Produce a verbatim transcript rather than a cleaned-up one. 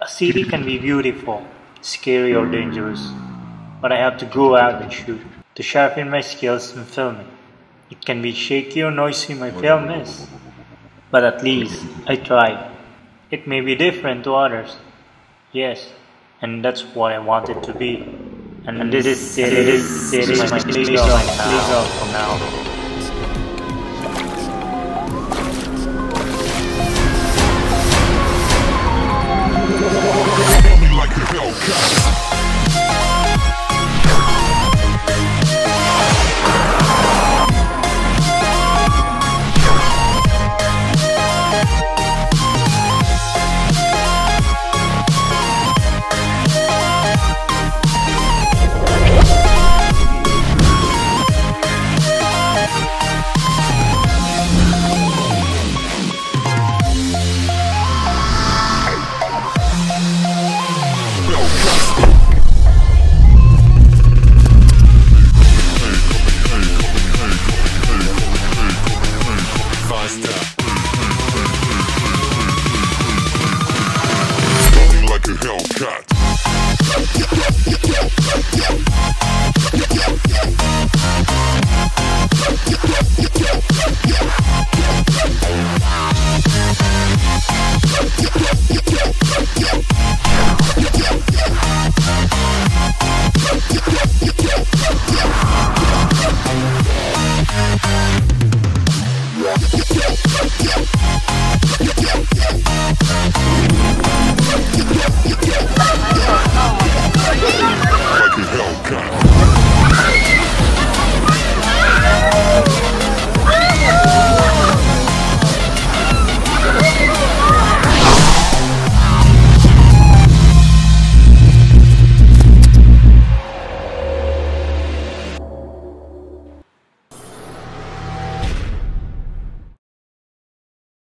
A city can be beautiful, scary or dangerous, but I have to go out and shoot to sharpen my skills in filming. It can be shaky or noisy, my film is, but at least I tried. It may be different to others, yes, and that's what I want it to be. And this, this, this, this is my playground for now.